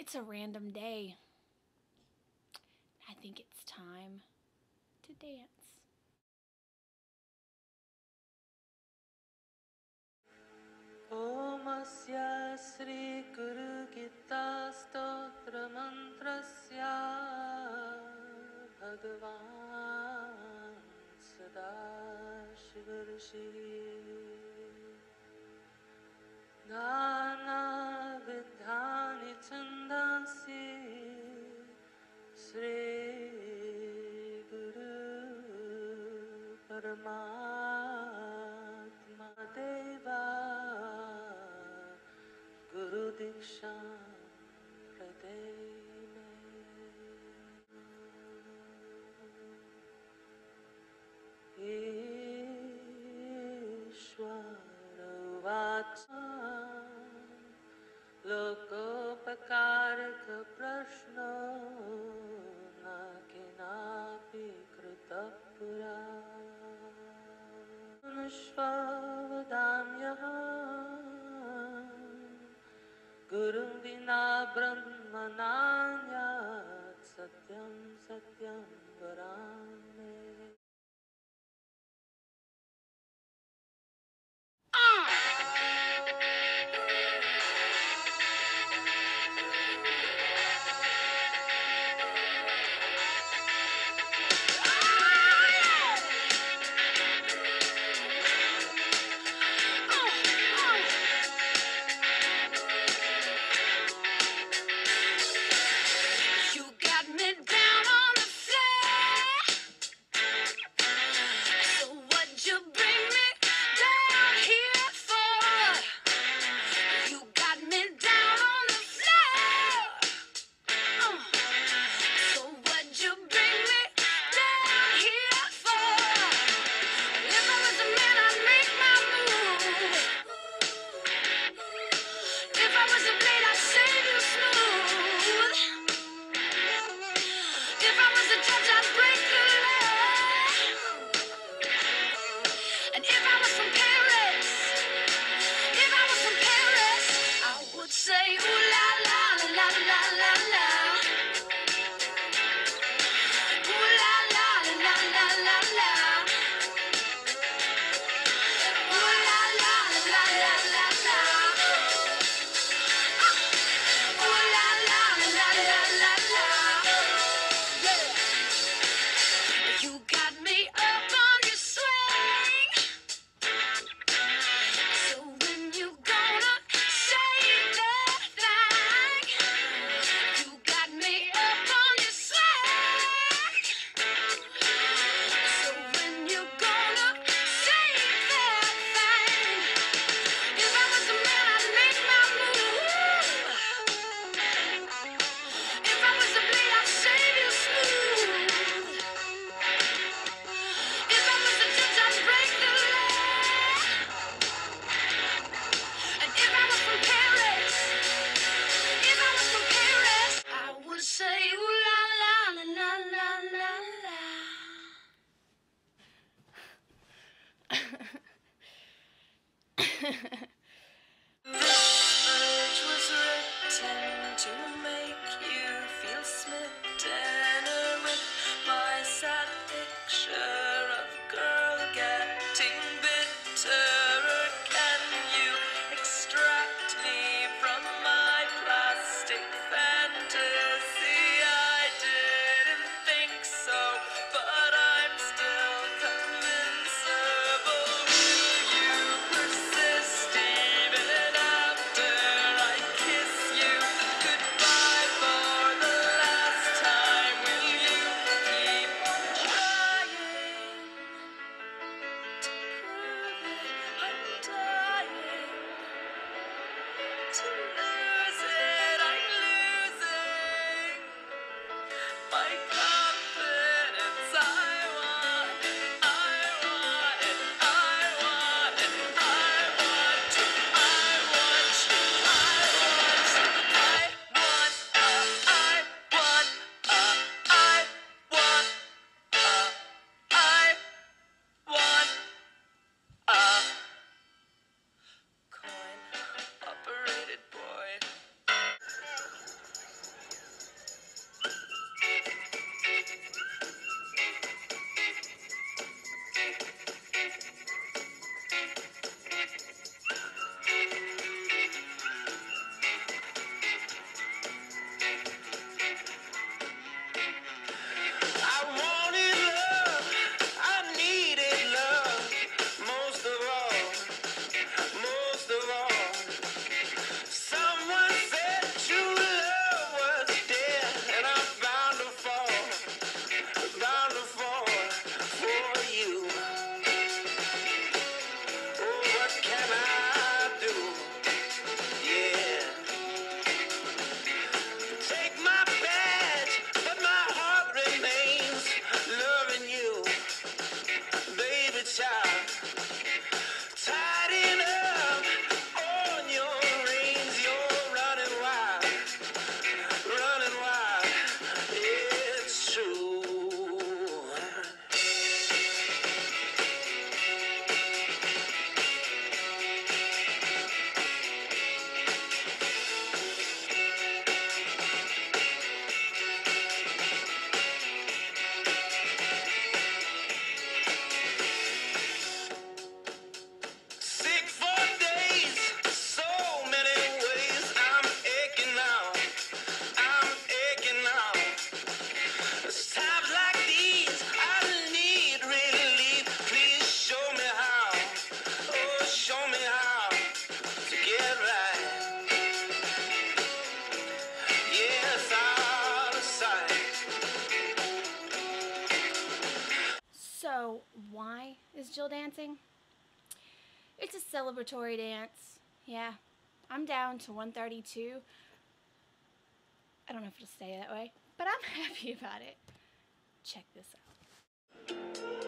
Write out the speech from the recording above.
It's a random day. I think it's time to dance. ओमस्य श्रीगुरुगीतास्तोत्रमन्त्रस्य भगवान् सदाशिवऋषिः नानाविधानि छन्दांसि श्रीगुरु परमात्मा देवा Guru Diksha Prademe Ishvara Vacha Lokopakaraka Prashno Nakinapi Krutapura Nashvavadamyaha Guru Vina Brahmananyat Satyam Satyam Varame You got me down on the floor. So what'd you bring me down here for? You got me down on the floor. So what'd you bring me down here for? If I was a man, I'd make my move. If I was a blade, I'd shave you smooth. If I was a judge, I'd break the law. And if I was from Paris, if I was from Paris, I would say ooh la la la la la la. Ooh la la la la la la. Ooh la la la la la la. is Jill dancing? It's a celebratory dance. Yeah, I'm down to 132. I don't know if it'll stay that way, but I'm happy about it. Check this out.